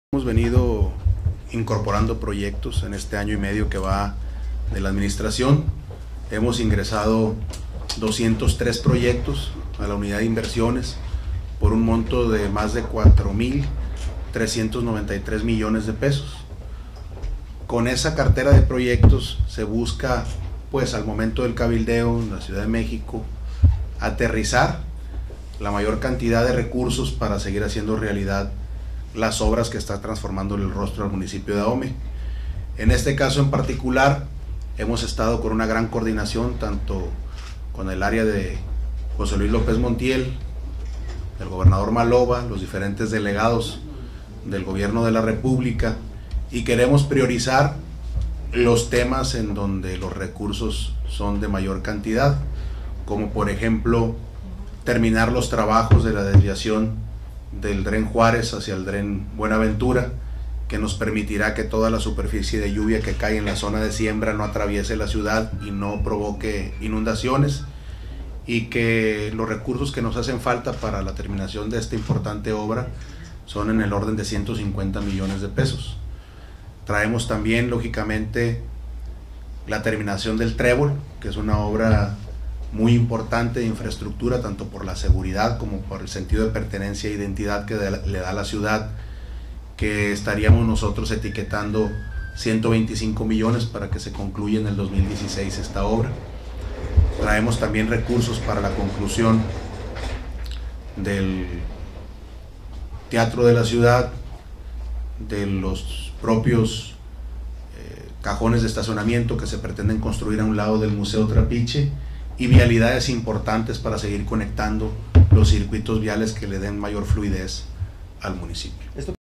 Hemos venido incorporando proyectos en este año y medio que va de la administración. Hemos ingresado 203 proyectos a la unidad de inversiones por un monto de más de 4.393 millones de pesos. Con esa cartera de proyectos se busca, pues al momento del cabildeo en la Ciudad de México, aterrizar la mayor cantidad de recursos para seguir haciendo realidad las obras que está transformando el rostro al municipio de Ahome. En este caso en particular hemos estado con una gran coordinación tanto con el área de José Luis López Montiel, el gobernador Maloba, los diferentes delegados del gobierno de la República, y queremos priorizar los temas en donde los recursos son de mayor cantidad, como por ejemplo terminar los trabajos de la desviación del Dren Juárez hacia el Dren Buenaventura, que nos permitirá que toda la superficie de lluvia que cae en la zona de siembra no atraviese la ciudad y no provoque inundaciones, y que los recursos que nos hacen falta para la terminación de esta importante obra son en el orden de 150 millones de pesos. Traemos también lógicamente la terminación del Trébol, que es una obra muy importante de infraestructura, tanto por la seguridad como por el sentido de pertenencia e identidad que le da a la ciudad, que estaríamos nosotros etiquetando 125 millones para que se concluya en el 2016 esta obra. Traemos también recursos para la conclusión del Teatro de la Ciudad, de los propios cajones de estacionamiento que se pretenden construir a un lado del Museo Trapiche, y vialidades importantes para seguir conectando los circuitos viales que le den mayor fluidez al municipio.